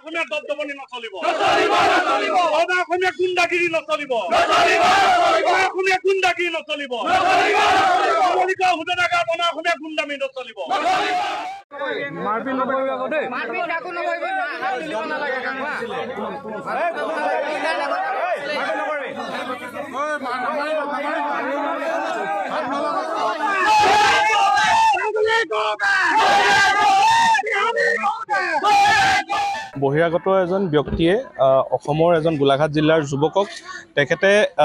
অসমীয়া দবদবনি নচলিব অসমীয়া গুণ্ডাগিৰি নচলিব অসমীয়া গুণ্ডাগিৰি নচলিব হুদনাগাত অসমীয়া গুণ্ডামি নচলিব মাৰপিট নকৰিব আকৌ দেই মাৰপিট কাকো নকৰিব হাত তুলিব নালাগে কাকবা বহিৰাগত এজন ব্যক্তিয়ে অসমৰ এজন গোলাঘাট জিলাৰ যুৱকক তেখেতে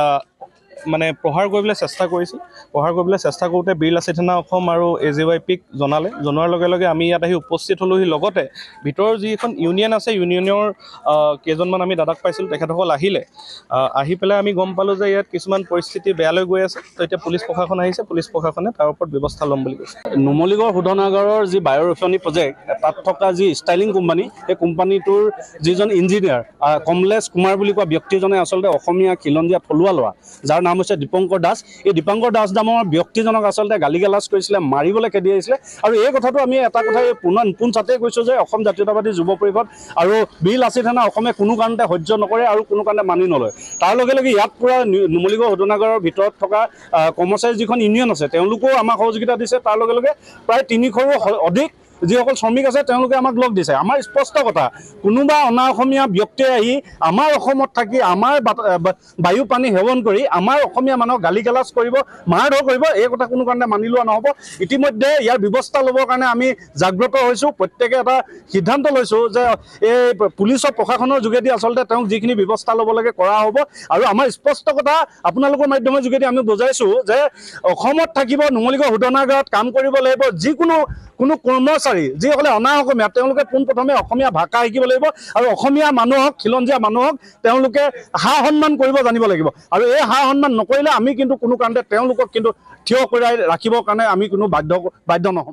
মানে প্ৰহাৰ কৰিবলৈ চেষ্টা কৰিছিল। প্ৰহাৰ কৰিবলৈ চেষ্টা কৰোঁতে বীৰ লাচিত সেনা অসম আৰু AJYPক জনোৱাৰ লগে লগে আমি ইয়াত আহি উপস্থিত হ'লোহি। লগতে ভিতৰৰ যিখন ইউনিয়ন আছে ইউনিয়নৰ কেইজনমান আমি দাদাক পাইছিলোঁ, তেখেতসকল আহি পেলাই আমি গম পালোঁ যে ইয়াত কিছুমান পৰিস্থিতি বেয়ালৈ গৈ আছে। তো এতিয়া পুলিচ প্ৰশাসন আহিছে, পুলিচ প্ৰশাসনে তাৰ ওপৰত ব্যৱস্থা ল'ম বুলি কৈছে। নুমলীগড় শোধনাগাৰৰ যি বায়ু ৰপ্তানি প্ৰজেক্ট, তাত থকা যি ষ্টাইলিং কোম্পানী, সেই কোম্পানীটোৰ যিজন ইঞ্জিনিয়াৰ কমলেশ কুমাৰ বুলি কোৱা ব্যক্তিজনে আচলতে অসমীয়া খিলঞ্জীয়া থলুৱা ল'ৰা, যাৰ নাম হৈছে দীপংকৰ দাস। এই দীপংকৰ দাস নামৰ ব্যক্তিজনক আচলতে গালি গালাজ কৰিছিলে, মাৰিবলৈ খেদি আহিছিলে। আৰু এই কথাটো আমি এটা কথাই পোনচাতেই কৈছোঁ যে অসম জাতীয়তাবাদী যুৱ পৰিষদ আৰু বীৰ লাচিত সেনা অসমে কোনো কাৰণতে সহ্য নকৰে আৰু কোনো কাৰণতে মানি নলয়। তাৰ লগে লগে ইয়াত পূৰা নুমলীগড় শোধনাগাৰৰ ভিতৰত থকা কৰ্মচাৰী যিখন ইউনিয়ন আছে তেওঁলোকেও আমাক সহযোগিতা দিছে। তাৰ লগে লগে প্ৰায় 300ৰো অধিক যিসকল শ্ৰমিক আছে তেওঁলোকে আমাক লগ দিছে। আমাৰ স্পষ্ট কথা, কোনোবা অনা অসমীয়া ব্যক্তিয়ে আহি আমাৰ অসমত থাকি আমাৰ বায়ু পানী সেৱন কৰি আমাৰ অসমীয়া মানুহক গালি গালাজ কৰিব, মাৰধৰ কৰিব, এই কথা কোনো কাৰণে মানি লোৱা নহ'ব। ইতিমধ্যে ইয়াৰ ব্যৱস্থা ল'বৰ কাৰণে আমি জাগ্ৰত হৈছোঁ। প্ৰত্যেকে এটা সিদ্ধান্ত লৈছোঁ যে এই পুলিচৰ প্ৰশাসনৰ যোগেদি আচলতে তেওঁক যিখিনি ব্যৱস্থা ল'ব লাগে কৰা হ'ব। আৰু আমাৰ স্পষ্ট কথা আপোনালোকৰ মাধ্যমৰ যোগেদি আমি বুজাইছোঁ যে অসমত থাকিব, নুমলীগড় শোধনাগাৰত কাম কৰিব লাগিব। কোনো কৰ্মচাৰী যিসকলে অনা অসমীয়া তেওঁলোকে পোনপ্ৰথমে অসমীয়া ভাষা শিকিব লাগিব আৰু অসমীয়া মানুহক, খিলঞ্জীয়া মানুহক তেওঁলোকে সা সন্মান কৰিব জানিব লাগিব। আৰু এই সা সন্মান নকৰিলে আমি কিন্তু কোনো কাৰণতে তেওঁলোকক কিন্তু থিয় কৰাই ৰাখিবৰ কাৰণে আমি কোনো বাধ্য নহ'ম।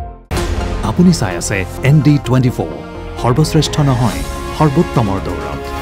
আপুনি চাই আছে ND24, সৰ্বশ্ৰেষ্ঠ নহয় সৰ্বোত্তমৰ দৌৰত।